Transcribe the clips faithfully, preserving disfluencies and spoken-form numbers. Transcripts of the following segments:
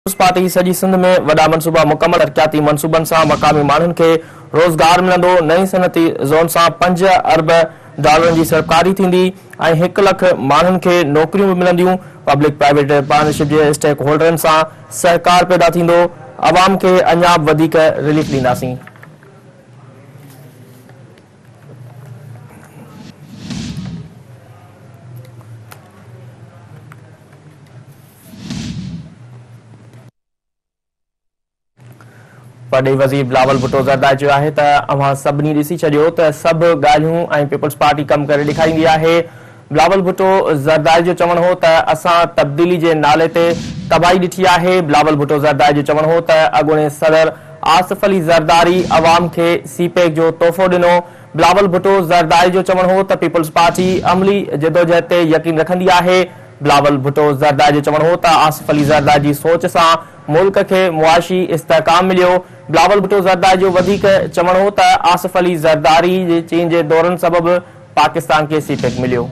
Peoples party सॼी सिंध में वॾा मनसूबा मुकमल तरक़ियाती मनसूबनि सां मक़ामी माण्हुनि खे रोज़गार मिलंदो। नई सनती ज़ोन सां पंज अरब डॉलरनि जी सरकारी थींदी ऐं हिकु लख माण्हुनि खे नौकरियूं मिलंदियूं। पब्लिक प्राइवेट पार्टनरशिप जे स्टेक होल्डरनि सां सहकार पैदा थींदो। अवाम खे अञा वधीक रिलीफ ॾींदासीं। वॾे वज़ीर बिलावल भुट्टो ज़रदारी चयो आहे त अव्हां सभिनी ॾिसी छॾियो त सभु ॻाल्हियूं ऐं पीपल्स पार्टी कमु करे ॾेखारींदी आहे। बिलावल भुट्टो ज़रदारी जो चवणु हो त असां तब्दीली जे नाले ते तबाही ॾिठी आहे। बिलावल भुट्टो ज़रदारी जो चवणु हो त अॻूणे सदर आसिफ अली ज़रदारी अवाम खे सीपेक जो तोहफ़ो ॾिनो। बिलावल भुट्टो ज़रदारी जो चवणु हो त पीपल्स पार्टी अमली जदोजहद ते यकीन रखंदी आहे। बिलावल भुट्टो ज़रदारी जो चवणु हो त आसिफ अली ज़रदारी जी सोच सां मुल्क खे मुआशी इस्तेहकाम मिलियो। बिलावल भुट्टो ज़रदारी जो वधीक चवणु हो त आसिफ अली ज़रदारी जे चीन जे दौरनि सबबि पाकिस्तान खे सीपेक मिलियो।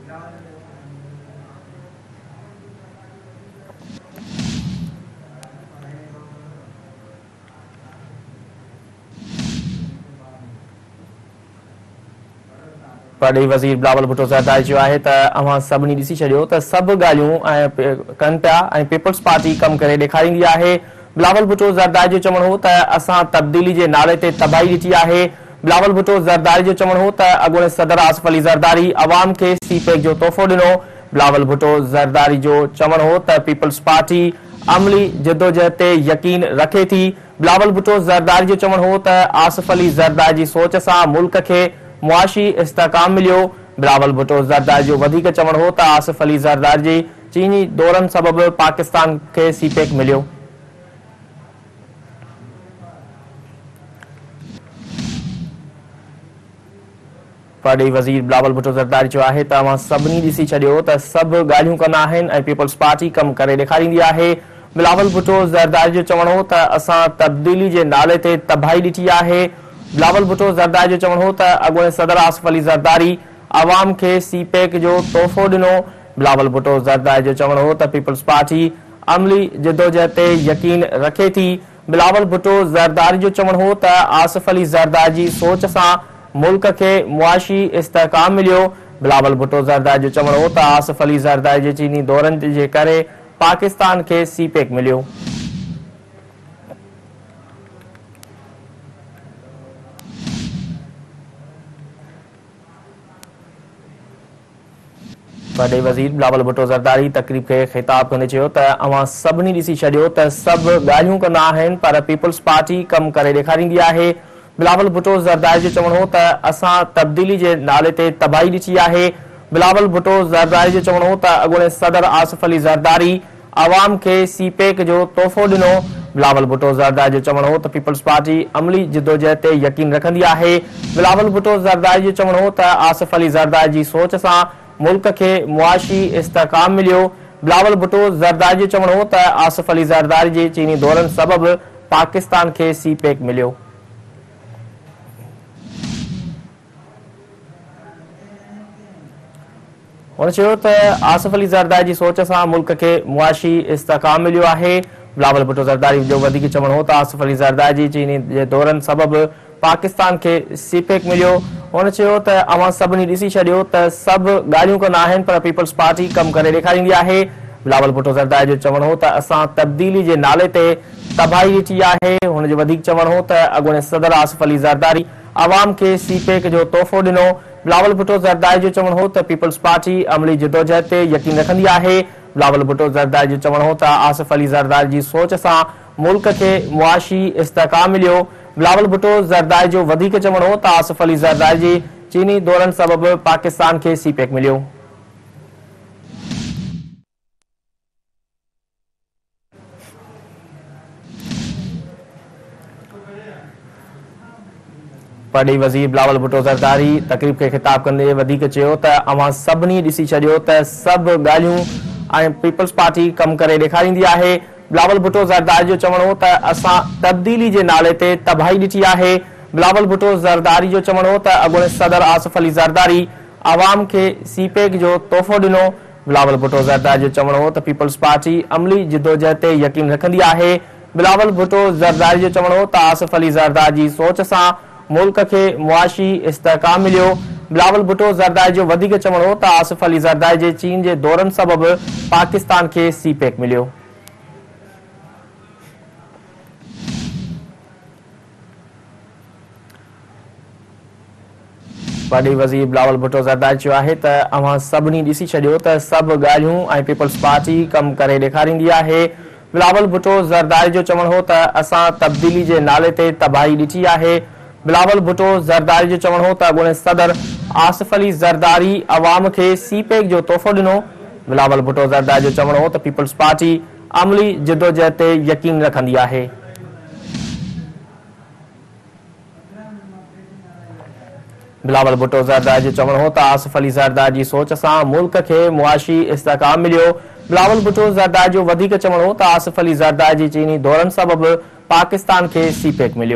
वॾे वज़ीर बिलावल भुट्टो ज़रदारी चयो आहे त अव्हां सभिनी ॾिसी छॾियो त सभु ॻाल्हियूं ऐं कनि पिया ऐं पीपल्स पार्टी कमु करे ॾेखारींदी आहे। बिलावल भुट्टो ज़रदारी जो चवणु हो त असां तब्दीली जे नाले ते तबाही ॾिठी आहे। बिलावल भुट्टो ज़रदारी जो चवणु हो त अॻूणे सदर आसिफ अली ज़रदारी अवाम खे सीपेक जो तोहफ़ो ॾिनो। बिलावल भुट्टो ज़रदारी जो चवणु हो त पीपल्स पार्टी अमली जदोजहद ते यकीन रखे थी। बिलावल भुट्टो ज़रदारी जो चवणु हो त आसिफ अली ज़रदारी जी सोच सां मुल्क खे मुआशी इस्तेहकाम मिलियो। बिलावल भुट्टो ज़रदारी जो वधीक चवणु हो त आसिफ अली ज़रदारी जी चीनी दौरनि सबबि पाकिस्तान खे सीपेक मिलियो। वॾे वज़ीर बिलावल भुट्टो ज़रदारी चयो आहे त अव्हां सभिनी ॾिसी छॾियो त सभु ॻाल्हियूं कंदा आहिनि ऐं पीपल्स पार्टी कमु करे ॾेखारींदी आहे। बिलावल भुट्टो ज़रदारी जो चवणु हो त असां तब्दीली जे नाले ते तबाही ॾिठी आहे। बिलावल भुट्टो ज़रदारी जो चवणु हो त अॻूणे सदर आसिफ अली ज़रदारी अवाम खे सीपेक जो तोहफ़ो ॾिनो। बिलावल भुट्टो ज़रदारी जो चवणु हो त पीपल्स पार्टी अमली जदोजहद ते यकीन रखे थी। बिलावल भुट्टो ज़रदारी जो चवणु हो त आसिफ अली ज़रदारी जी सोच सां मुल्क खे मुआशी इस्तेहकाम मिलियो। बिलावल भुट्टो ज़रदारी जो चवणु हो त आसिफ अली ज़रदारी जे चीनी दौरनि जे करे पाकिस्तान खे सीपेक मिलियो। वॾे वज़ीर बिलावल भुट्टो ज़रदारी तक़रीब खे ख़िताब कंदे चयो त अव्हां सभिनी ॾिसी छॾियो त सभु ॻाल्हियूं कंदा आहिनि पर पीपल्स पार्टी कमु करे ॾेखारींदी आहे। बिलावल भुट्टो ज़रदारी जो चवणु हो त असां तब्दीली जे नाले ते तबाही ॾिठी आहे। बिलावल भुट्टो ज़रदारी जो चवणु हो त अॻूणे सदर आसिफ अली ज़रदारी अवाम खे सीपेक जो तोहफ़ो ॾिनो। बिलावल भुट्टो ज़रदारी जो चवणु हो त पीपल्स पार्टी अमली जदोजहद ते यकीन रखंदी आहे। बिलावल भुट्टो ज़रदारी जो चवणु हो त आसिफ अली ज़रदारी जी सोच सां मुल्क खे मुआशी इस्तेहकाम मिलियो। बिलावल भुट्टो ज़रदारी जो चवणु हो त आसिफ अली ज़रदारी जे चीनी दौरनि सबबि पाकिस्तान खे सीपेक मिलियो। हुन चयो त आसिफ अली ज़रदारी जी सोच सां मुल्क खे मुआशी इस्तेहकाम मिलियो आहे। बिलावल भुट्टो ज़रदारी जो वधीक चवणु हो त आसिफ अली ज़रदारी जी चीनी जे दौरनि सबबि पाकिस्तान खे सीपेक मिलियो। हुन चयो त अव्हां सभिनी ॾिसी छॾियो त सभु ॻाल्हियूं कंदा आहिनि पर पीपल्स पार्टी कमु करे ॾेखारींदी आहे। बिलावल भुट्टो ज़रदारी जो चवणु हो त असां तब्दीली जे नाले ते तबाही ॾिठी आहे। हुन जो वधीक चवणु हो त अॻूणे सदर आसिफ अली ज़रदारी अवाम खे सीपेक जो तोहफ़ो ॾिनो। बिलावल भुट्टो ज़रदारी जो चवणु हो त पीपल्स पार्टी अमली जदोजहद ते यकीन रखंदी आहे। बिलावल भुट्टो ज़रदारी जो चवणु हो त आसिफ अली ज़रदारी जी सोच सां मुल्क खे मुआशी इस्तेहकाम मिलियो। बिलावल भुट्टो ज़रदारी जो वधीक चवणु हो त आसिफ अली ज़रदारी जी चीनी दौरनि सबबि पाकिस्तान खे सीपेक मिलियो। वॾे वज़ीर बिलावल भुट्टो ज़रदारी तक़रीब खे ख़िताब कंदे वधीक चयो त अव्हां सभिनी ॾिसी छॾियो त सभु ॻाल्हियूं ऐं पीपल्स पार्टी कमु करे ॾेखारींदी आहे। बिलावल भुट्टो ज़रदारी जो चवणु हो त असां तब्दीली जे नाले ते तबाही ॾिठी आहे। बिलावल भुट्टो ज़रदारी जो चवणु हो त अॻूणे सदर आसिफ अली ज़रदारी अवाम खे सीपेक जो तोहफ़ो ॾिनो। बिलावल भुट्टो ज़रदारी जो चवणो हो त पीपल्स पार्टी अमली जिदोजहद ते यकीन रखंदी आहे। बिलावल भुट्टो ज़रदारी जो चवणो हो त आसिफ अली ज़रदारी जी सोच सां मुल्क के मुआशी इस्तेहकाम मिलियो। बिलावल भुट्टो ज़रदारी जो वधीक चवणो हो त आसिफ अली ज़रदारी जे चीन जे दौरनि सबब पाकिस्तान के सी पैक मिलियो। वॾे वज़ीर बिलावल भुट्टो ज़रदारी चयो आहे त अवां सभिनी ॾिसी छॾियो त सभु ॻाल्हियूं ऐं पीपल्स पार्टी कमु करे ॾेखारींदी आहे। बिलावल भुट्टो ज़रदारी जो चवणो हो त असां तब्दीली जे नाले ते तबाही ॾिठी आहे। बिलावल भुट्टो ज़रदारी जो चवणो हो त अॻूणे सदर आसिफ अली ज़रदारी अवाम खे सी पैक जो तोहफ़ो ॾिनो। बिलावल भुट्टो ज़रदारी जो चवणो हो त पीपल्स पार्टी अमली जिदोजहद ते यकीन रखंदी आहे। बिलावल भुट्टो ज़रदारी जो चवणो हो त आसिफ अली ज़रदारी जी सोच सां मुल्क के मुआशी इस्तेहकाम मिलियो। बिलावल भुट्टो ज़रदारी जो वधीक चवणो हो त आसिफ अली ज़रदारी जी चीनी दौरनि सबब पाकिस्तान के सी पैक मिलियो।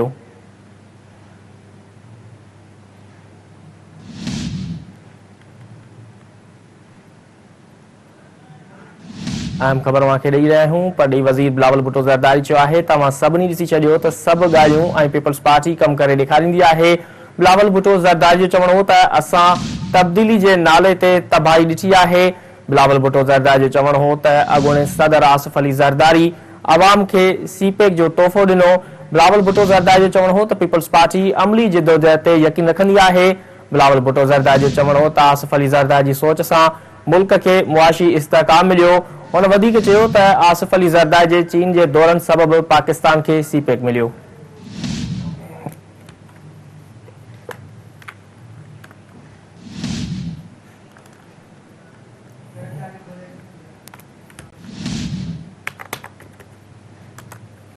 अहम ख़बर खे ॾेई रहिया आहियूं। वॾे वज़ीर बिलावल भुट्टो ज़रदारी चयो आहे त अवां सभिनी ॾिसी छॾियो त सभु ॻाल्हियूं ऐं पीपल्स पार्टी कमु करे ॾेखारींदी आहे। बिलावल भुट्टो ज़रदारी जो चवणो हो त असां तब्दीली जे नाले ते तबाही ॾिठी आहे। बिलावल भुट्टो ज़रदारी जो चवणो हो त अॻूणे सदर आसिफ अली ज़रदारी अवाम खे सी पैक जो तोहफ़ो ॾिनो। बिलावल भुट्टो ज़रदारी जो चवणो हो त पीपल्स पार्टी अमली जिदोजहद ते यकीन रखंदी आहे। बिलावल भुट्टो ज़रदारी जो चवणो हो त आसिफ अली ज़रदारी जी सोच सां मुल्क के मुआशी इस्तेहकाम मिलियो। हुन वधीक चयो त आसिफ अली ज़रदारी जे चीन जे दौरनि सबब पाकिस्तान के सी पैक मिलियो।